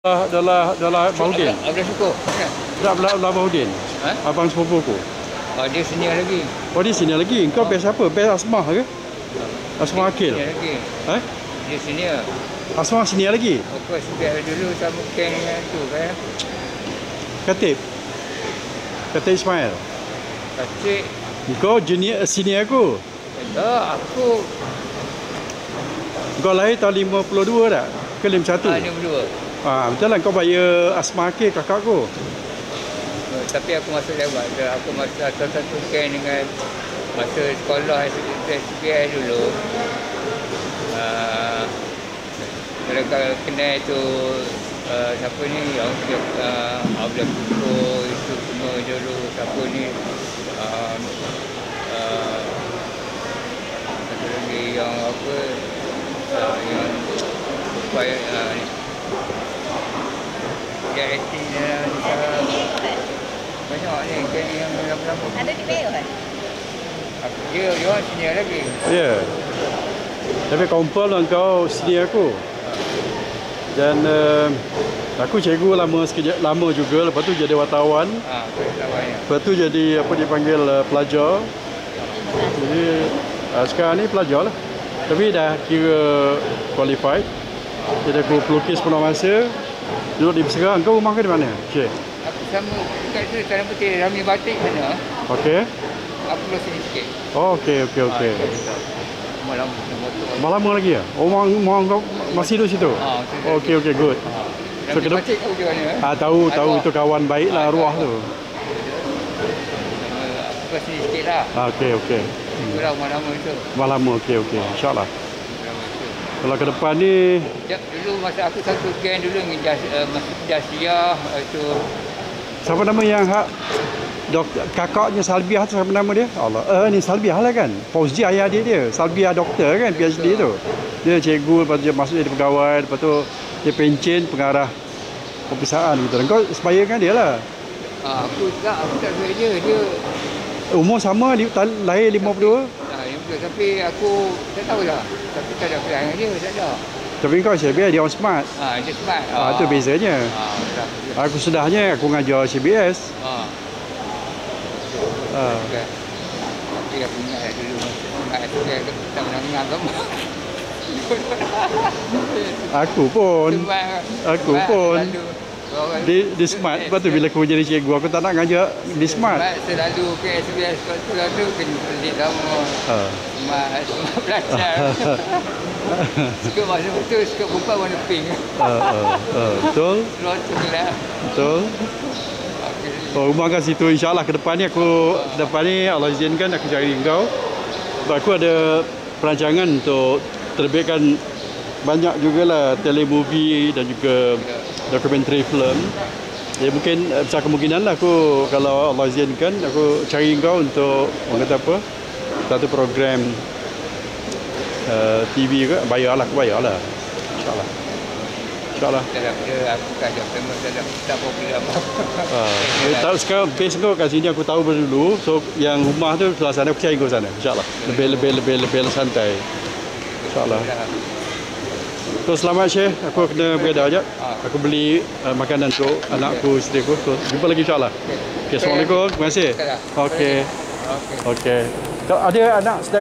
Dalam Bahudin. Abang syukur. Tak belah Bahudin. Ha? Abang sepupuku. Dia senior lagi. Oh, di sini lagi. Kau best apa? Best Asmah ke? Asmah Akil. Senior lagi. Ha? Dia senior. Asmah sini lagi. Of course, biar dulu sama Ken dengan tu kan. Katib Ismail. Kacik. Kau junior senior aku. Tak, aku. Kau lahir tahun 52 tak? Ke 51? Ni berdua. Betul lah, kau bayar Asmah Akil kakak aku. Tapi aku masuk lewat. Aku masuk satu Ken dengan masa sekolah SPI dulu. Kalau kenal tu siapa ni yang Abdul Syukur itu semua dulu, siapa ni satu lagi yang apa yang supaya dia aktif banyak ni kan yang lama-lama Ada di Perak. dia orang senior lagi. Ya. Tapi confirm lah kau senior aku. Dan aku cikgu lama juga. Lepas tu jadi wartawan. Lawannya. Lepas tu jadi apa dipanggil pelajar. Jadi sekarang ni pelajar lah. Tapi dah kira qualified. Jadi aku pelukis penuh masa. Duduk di Berserang. Kau rumah ke di mana? Syekh? Aku sama kat tu Tanah Putih Rami Batik sana. Okey. Aku keluar sini sikit. Oh, okey. Malam motor. Lama lagi ya? Oh, mak kau masih duduk situ? Okey, good. Rami Batik tahu di mana? Tahu itu kawan baik lah arwah tu. Aku keluar sini sikit lah. Okey. Itulah rumah lama itu. Rumah lama, okey. InsyaAllah. Lama itu. Kalau ke depan ni, Dulu masa aku satu geng dulu dengan masuk Jasiah itu. siapa nama yang kakaknya Salbiah tu, siapa nama dia? Allah. Ni Salbiah lah kan? Fauzi ayah dia. Salbiah doktor kan, PhD tu. Dia cikgu, lepas tu dia masuk jadi pegawai, lepas tu dia pencen pengarah perpisahan gitu. Dan kau sebaya kan dia lah. Aku tak duit dia. Dia Umur sama, lahir 52. tapi aku tak tahulah. Tapi tak ada pilihan dia, tak ada. Tapi kau CBS, dia orang smart. Dia smart. Itu bezanya. Aku sedahnya aku ngajar CBS. Tapi aku ingat dulu masa tak menang agama. Aku pun di smart. Lepas tu bila aku jadi cikgu, aku tak nak ngajar di smart. Selalu ke SBS selalu kena pelik sama. Semua belajar. Suka masa betul, suka perempuan warna pink. Betul. Keluar tu gelap. Betul. Rumah kat situ, insyaAllah ke depan ni Allah izinkan aku cari kau. Sebab aku ada perancangan untuk terbitkan banyak jugalah telemovie dan juga dokumentari film. Ya mungkin besar kemungkinan lah aku, kalau Allah izinkan, aku cari kau untuk orang kata apa, satu program TV ke, aku bayarlah. InsyaAllah. Aku tak ada famous tak popular apa. Tahu sekarang base kau kat sini aku tahu dulu. So yang rumah tu sebelah sana aku cari kau sana. InsyaAllah. Lebih santai. InsyaAllah. So selamat Syekh. Aku kena beredar sekejap. Aku beli makanan untuk anakku, isteriku. So jumpa lagi insyaAllah. Okay, Assalamualaikum. Terima kasih. Okey. Kalau ada anak